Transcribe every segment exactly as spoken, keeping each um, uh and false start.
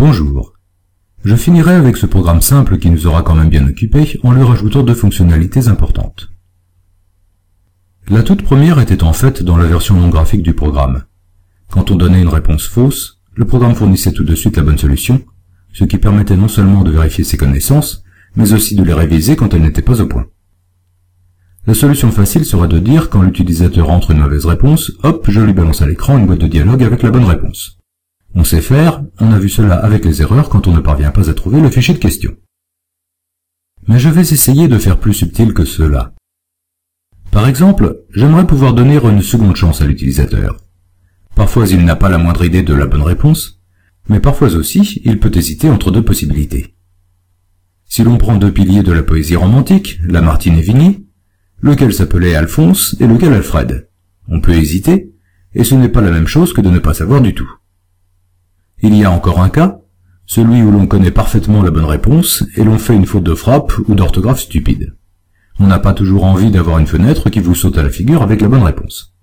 Bonjour. Je finirai avec ce programme simple qui nous aura quand même bien occupé en lui rajoutant deux fonctionnalités importantes. La toute première était en fait dans la version non graphique du programme. Quand on donnait une réponse fausse, le programme fournissait tout de suite la bonne solution, ce qui permettait non seulement de vérifier ses connaissances, mais aussi de les réviser quand elles n'étaient pas au point. La solution facile serait de dire quand l'utilisateur entre une mauvaise réponse, hop, je lui balance à l'écran une boîte de dialogue avec la bonne réponse. On sait faire, on a vu cela avec les erreurs quand on ne parvient pas à trouver le fichier de question. Mais je vais essayer de faire plus subtil que cela. Par exemple, j'aimerais pouvoir donner une seconde chance à l'utilisateur. Parfois il n'a pas la moindre idée de la bonne réponse, mais parfois aussi il peut hésiter entre deux possibilités. Si l'on prend deux piliers de la poésie romantique, Lamartine et Vigny, lequel s'appelait Alphonse et lequel Alfred, on peut hésiter, et ce n'est pas la même chose que de ne pas savoir du tout. Il y a encore un cas, celui où l'on connaît parfaitement la bonne réponse et l'on fait une faute de frappe ou d'orthographe stupide. On n'a pas toujours envie d'avoir une fenêtre qui vous saute à la figure avec la bonne réponse.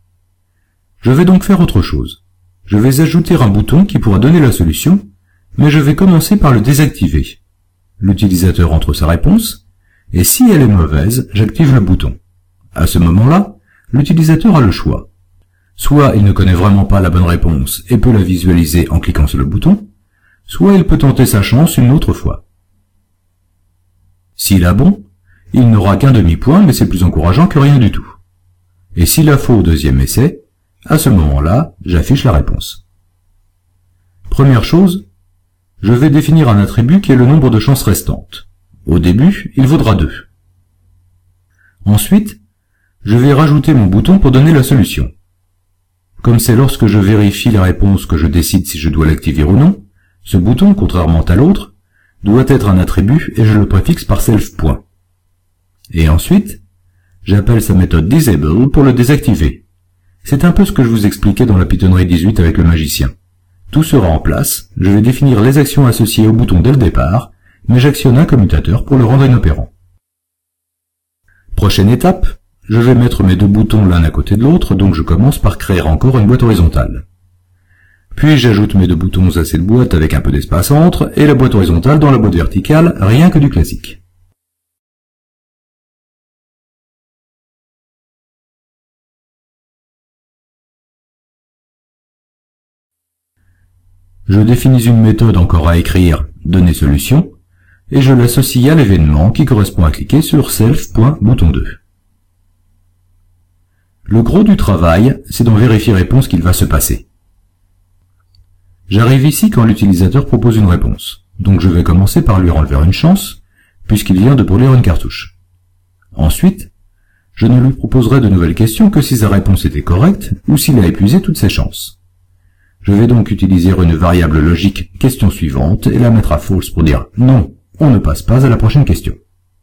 Je vais donc faire autre chose. Je vais ajouter un bouton qui pourra donner la solution, mais je vais commencer par le désactiver. L'utilisateur entre sa réponse, et si elle est mauvaise, j'active le bouton. À ce moment-là, l'utilisateur a le choix. Soit il ne connaît vraiment pas la bonne réponse et peut la visualiser en cliquant sur le bouton, soit il peut tenter sa chance une autre fois. S'il a bon, il n'aura qu'un demi-point, mais c'est plus encourageant que rien du tout. Et s'il a faux au deuxième essai, à ce moment-là, j'affiche la réponse. Première chose, je vais définir un attribut qui est le nombre de chances restantes. Au début, il vaudra deux. Ensuite, je vais rajouter mon bouton pour donner la solution. Comme c'est lorsque je vérifie la réponse que je décide si je dois l'activer ou non, ce bouton, contrairement à l'autre, doit être un attribut et je le préfixe par self. Et ensuite, j'appelle sa méthode disable pour le désactiver. C'est un peu ce que je vous expliquais dans la Pythonnerie dix-huit avec le magicien. Tout sera en place, je vais définir les actions associées au bouton dès le départ, mais j'actionne un commutateur pour le rendre inopérant. Prochaine étape, je vais mettre mes deux boutons l'un à côté de l'autre, donc je commence par créer encore une boîte horizontale. Puis j'ajoute mes deux boutons à cette boîte avec un peu d'espace entre, et la boîte horizontale dans la boîte verticale, rien que du classique. Je définis une méthode encore à écrire, donner solution, et je l'associe à l'événement qui correspond à cliquer sur self.bouton deux. Le gros du travail, c'est d'en vérifier réponse qu'il va se passer. J'arrive ici quand l'utilisateur propose une réponse, donc je vais commencer par lui enlever une chance, puisqu'il vient de brûler une cartouche. Ensuite, je ne lui proposerai de nouvelles questions que si sa réponse était correcte ou s'il a épuisé toutes ses chances. Je vais donc utiliser une variable logique question suivante et la mettre à false pour dire non, on ne passe pas à la prochaine question.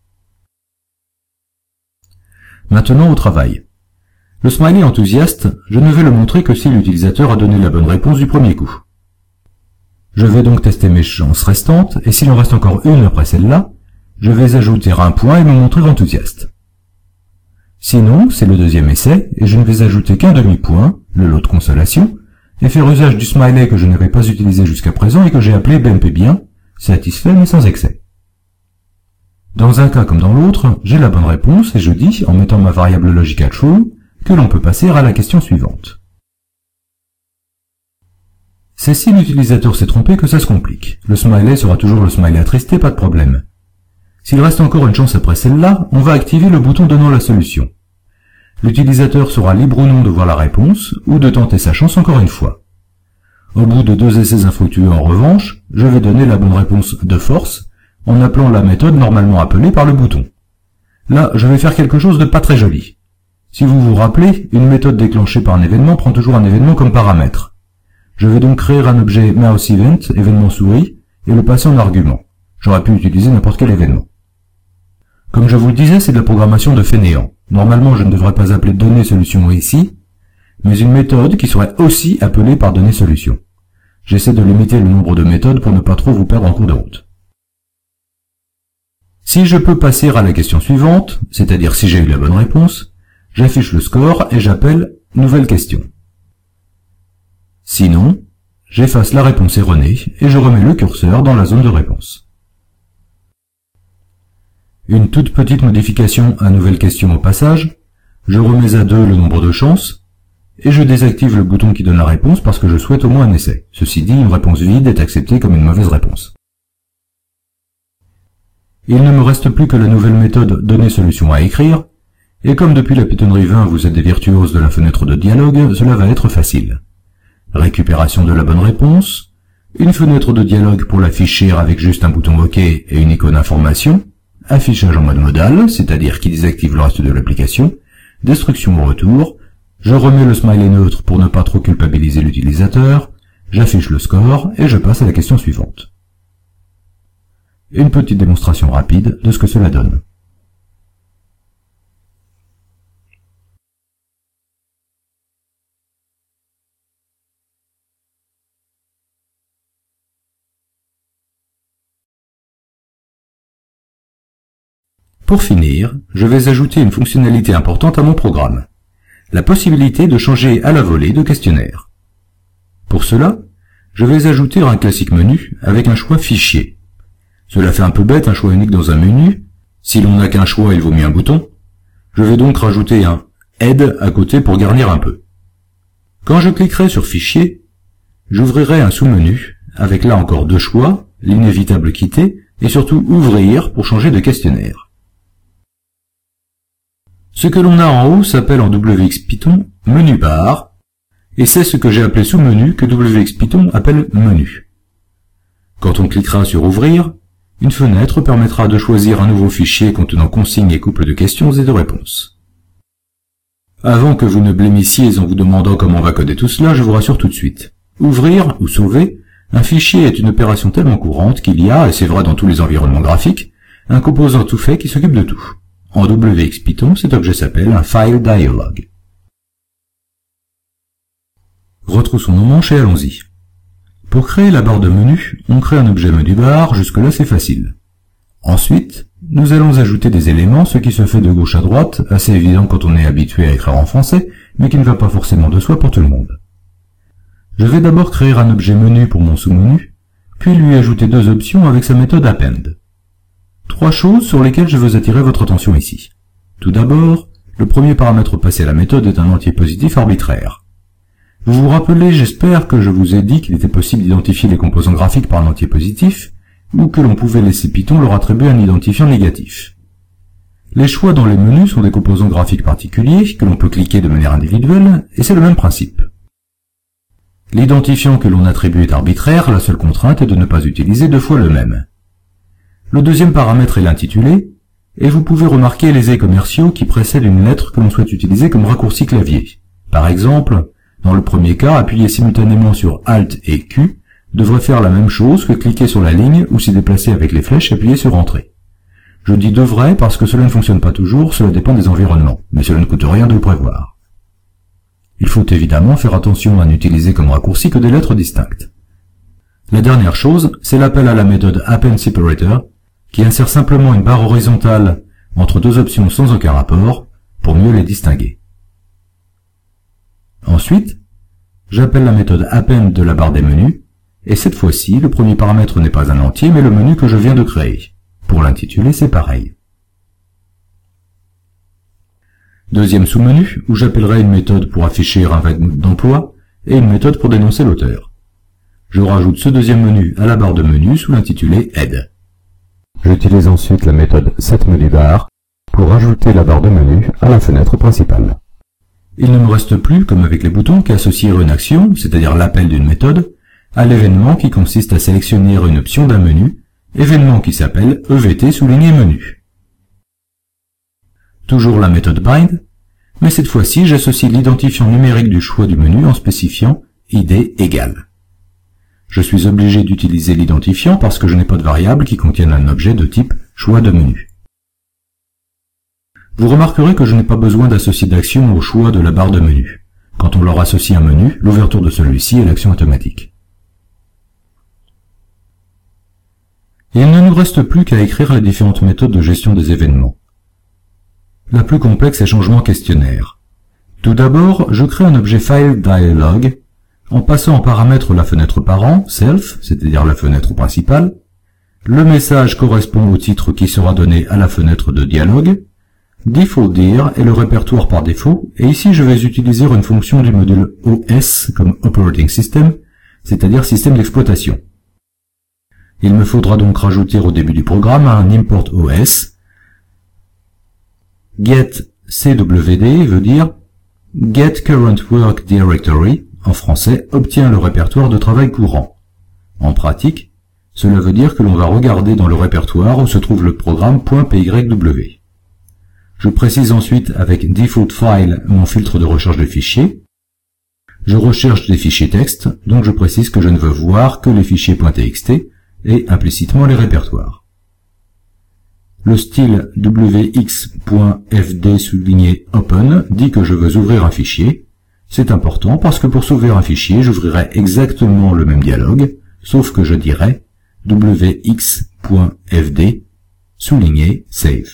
Maintenant au travail. Le smiley enthousiaste, je ne vais le montrer que si l'utilisateur a donné la bonne réponse du premier coup. Je vais donc tester mes chances restantes, et s'il en reste encore une après celle-là, je vais ajouter un point et me montrer enthousiaste. Sinon, c'est le deuxième essai, et je ne vais ajouter qu'un demi-point, le lot de consolation, et faire usage du smiley que je n'avais pas utilisé jusqu'à présent et que j'ai appelé B M P bien, satisfait mais sans excès. Dans un cas comme dans l'autre, j'ai la bonne réponse et je dis, en mettant ma variable logique à true, que l'on peut passer à la question suivante. C'est si l'utilisateur s'est trompé que ça se complique. Le smiley sera toujours le smiley attristé, pas de problème. S'il reste encore une chance après celle-là, on va activer le bouton donnant la solution. L'utilisateur sera libre ou non de voir la réponse, ou de tenter sa chance encore une fois. Au bout de deux essais infructueux en revanche, je vais donner la bonne réponse de force, en appelant la méthode normalement appelée par le bouton. Là, je vais faire quelque chose de pas très joli. Si vous vous rappelez, une méthode déclenchée par un événement prend toujours un événement comme paramètre. Je vais donc créer un objet mouseEvent, événement souris, et le passer en argument. J'aurais pu utiliser n'importe quel événement. Comme je vous le disais, c'est de la programmation de fainéant. Normalement, je ne devrais pas appeler donner solution ici, mais une méthode qui serait aussi appelée par donner solution. J'essaie de limiter le nombre de méthodes pour ne pas trop vous perdre en cours de route. Si je peux passer à la question suivante, c'est-à-dire si j'ai eu la bonne réponse, j'affiche le score et j'appelle « Nouvelle question ». Sinon, j'efface la réponse erronée et je remets le curseur dans la zone de réponse. Une toute petite modification à nouvelle question au passage, je remets à deux le nombre de chances, et je désactive le bouton qui donne la réponse parce que je souhaite au moins un essai. Ceci dit, une réponse vide est acceptée comme une mauvaise réponse. Il ne me reste plus que la nouvelle méthode donner solution à écrire, et comme depuis la pitonnerie vingt vous êtes des virtuoses de la fenêtre de dialogue, cela va être facile. Récupération de la bonne réponse, une fenêtre de dialogue pour l'afficher avec juste un bouton OK et une icône information, affichage en mode modal, c'est-à-dire qui désactive le reste de l'application, destruction au retour, je remets le smiley neutre pour ne pas trop culpabiliser l'utilisateur, j'affiche le score et je passe à la question suivante. Une petite démonstration rapide de ce que cela donne. Pour finir, je vais ajouter une fonctionnalité importante à mon programme, la possibilité de changer à la volée de questionnaire. Pour cela, je vais ajouter un classique menu avec un choix fichier. Cela fait un peu bête un choix unique dans un menu, si l'on n'a qu'un choix il vaut mieux un bouton. Je vais donc rajouter un aide à côté pour garnir un peu. Quand je cliquerai sur fichier, j'ouvrirai un sous-menu avec là encore deux choix, l'inévitable quitter et surtout ouvrir pour changer de questionnaire. Ce que l'on a en haut s'appelle en W X Python menu bar, et c'est ce que j'ai appelé sous-menu que W X Python appelle menu. Quand on cliquera sur ouvrir, une fenêtre permettra de choisir un nouveau fichier contenant consignes et couples de questions et de réponses. Avant que vous ne blêmissiez en vous demandant comment on va coder tout cela, je vous rassure tout de suite. Ouvrir ou sauver, un fichier est une opération tellement courante qu'il y a, et c'est vrai dans tous les environnements graphiques, un composant tout fait qui s'occupe de tout. En W X Python, cet objet s'appelle un file dialog. Retroussons nos manches et allons-y. Pour créer la barre de menu, on crée un objet menu bar, jusque-là c'est facile. Ensuite, nous allons ajouter des éléments, ce qui se fait de gauche à droite, assez évident quand on est habitué à écrire en français, mais qui ne va pas forcément de soi pour tout le monde. Je vais d'abord créer un objet menu pour mon sous-menu, puis lui ajouter deux options avec sa méthode append. Trois choses sur lesquelles je veux attirer votre attention ici. Tout d'abord, le premier paramètre passé à la méthode est un entier positif arbitraire. Vous vous rappelez, j'espère, que je vous ai dit qu'il était possible d'identifier les composants graphiques par un entier positif, ou que l'on pouvait laisser Python leur attribuer un identifiant négatif. Les choix dans les menus sont des composants graphiques particuliers que l'on peut cliquer de manière individuelle, et c'est le même principe. L'identifiant que l'on attribue est arbitraire, la seule contrainte est de ne pas utiliser deux fois le même. Le deuxième paramètre est l'intitulé, et vous pouvez remarquer les et commerciaux qui précèdent une lettre que l'on souhaite utiliser comme raccourci clavier. Par exemple, dans le premier cas, appuyer simultanément sur Alt et Q devrait faire la même chose que cliquer sur la ligne ou s'y déplacer avec les flèches et appuyer sur Entrée. Je dis devrait parce que cela ne fonctionne pas toujours, cela dépend des environnements, mais cela ne coûte rien de le prévoir. Il faut évidemment faire attention à n'utiliser comme raccourci que des lettres distinctes. La dernière chose, c'est l'appel à la méthode append_separator, qui insère simplement une barre horizontale entre deux options sans aucun rapport, pour mieux les distinguer. Ensuite, j'appelle la méthode append de la barre des menus, et cette fois-ci, le premier paramètre n'est pas un entier, mais le menu que je viens de créer. Pour l'intituler, c'est pareil. Deuxième sous-menu, où j'appellerai une méthode pour afficher un valide d'emploi, et une méthode pour dénoncer l'auteur. Je rajoute ce deuxième menu à la barre de menu sous l'intitulé Aide. J'utilise ensuite la méthode setMenuBar pour ajouter la barre de menu à la fenêtre principale. Il ne me reste plus, comme avec les boutons, qu'à associer une action, c'est-à-dire l'appel d'une méthode, à l'événement qui consiste à sélectionner une option d'un menu, événement qui s'appelle E V T souligné menu. Toujours la méthode bind, mais cette fois-ci j'associe l'identifiant numérique du choix du menu en spécifiant I D égale. Je suis obligé d'utiliser l'identifiant parce que je n'ai pas de variable qui contienne un objet de type choix de menu. Vous remarquerez que je n'ai pas besoin d'associer d'action au choix de la barre de menu. Quand on leur associe un menu, l'ouverture de celui-ci est l'action automatique. Il ne nous reste plus qu'à écrire les différentes méthodes de gestion des événements. La plus complexe est changement questionnaire. Tout d'abord, je crée un objet file dialog En passant en paramètre la fenêtre parent, self, c'est-à-dire la fenêtre principale, le message correspond au titre qui sera donné à la fenêtre de dialogue. Default-dir est le répertoire par défaut, et ici je vais utiliser une fonction du module O S comme Operating System, c'est-à-dire système d'exploitation. Il me faudra donc rajouter au début du programme un import O S. Get C W D veut dire Get Current Work Directory, en français, obtient le répertoire de travail courant. En pratique, cela veut dire que l'on va regarder dans le répertoire où se trouve le programme .pyw. Je précise ensuite avec Default File mon filtre de recherche de fichiers. Je recherche des fichiers texte, donc je précise que je ne veux voir que les fichiers .txt et implicitement les répertoires. Le style wx.fd souligné open dit que je veux ouvrir un fichier. C'est important parce que pour s'ouvrir un fichier, j'ouvrirai exactement le même dialogue, sauf que je dirai wx.fd souligné save.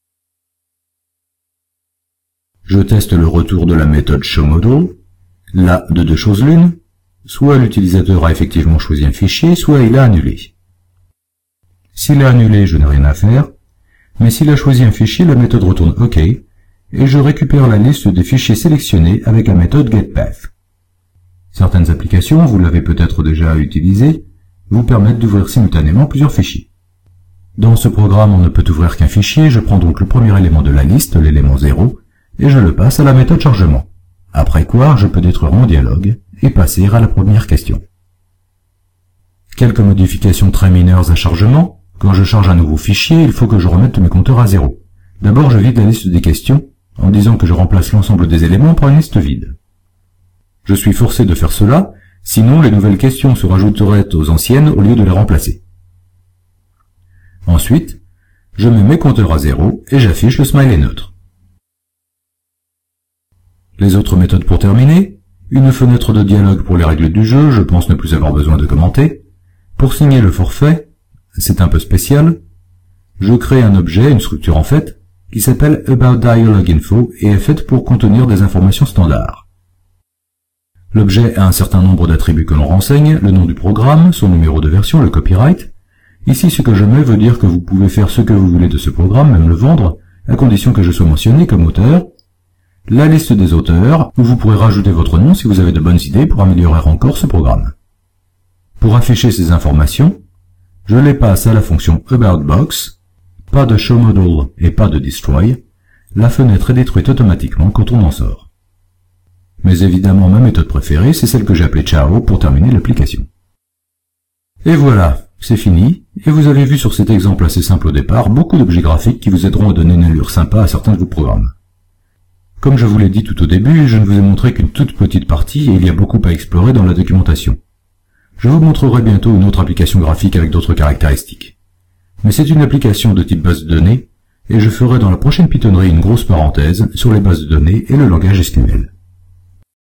Je teste le retour de la méthode showModule. Là, de deux choses l'une, soit l'utilisateur a effectivement choisi un fichier, soit il a annulé. S'il a annulé, je n'ai rien à faire, mais s'il a choisi un fichier, la méthode retourne OK, et je récupère la liste des fichiers sélectionnés avec la méthode getPath. Certaines applications, vous l'avez peut-être déjà utilisé, vous permettent d'ouvrir simultanément plusieurs fichiers. Dans ce programme, on ne peut ouvrir qu'un fichier, je prends donc le premier élément de la liste, l'élément zéro, et je le passe à la méthode chargement. Après quoi, je peux détruire mon dialogue et passer à la première question. Quelques modifications très mineures à chargement. Quand je charge un nouveau fichier, il faut que je remette tous mes compteurs à zéro. D'abord, je vide la liste des questions, en disant que je remplace l'ensemble des éléments par une liste vide. Je suis forcé de faire cela, sinon les nouvelles questions se rajouteraient aux anciennes au lieu de les remplacer. Ensuite, je mets mes compteurs à zéro et j'affiche le smiley neutre. Les autres méthodes pour terminer, une fenêtre de dialogue pour les règles du jeu, je pense ne plus avoir besoin de commenter. Pour signer le forfait, c'est un peu spécial, je crée un objet, une structure en fait, qui s'appelle AboutDialogueInfo et est faite pour contenir des informations standards. L'objet a un certain nombre d'attributs que l'on renseigne, le nom du programme, son numéro de version, le copyright. Ici, ce que je mets veut dire que vous pouvez faire ce que vous voulez de ce programme, même le vendre, à condition que je sois mentionné comme auteur. La liste des auteurs, où vous pourrez rajouter votre nom si vous avez de bonnes idées pour améliorer encore ce programme. Pour afficher ces informations, je les passe à la fonction AboutBox, pas de showModule et pas de destroy, la fenêtre est détruite automatiquement quand on en sort. Mais évidemment, ma méthode préférée, c'est celle que j'ai appelée Ciao pour terminer l'application. Et voilà, c'est fini, et vous avez vu sur cet exemple assez simple au départ, beaucoup d'objets graphiques qui vous aideront à donner une allure sympa à certains de vos programmes. Comme je vous l'ai dit tout au début, je ne vous ai montré qu'une toute petite partie et il y a beaucoup à explorer dans la documentation. Je vous montrerai bientôt une autre application graphique avec d'autres caractéristiques. Mais c'est une application de type base de données, et je ferai dans la prochaine Pythonnerie une grosse parenthèse sur les bases de données et le langage S Q L.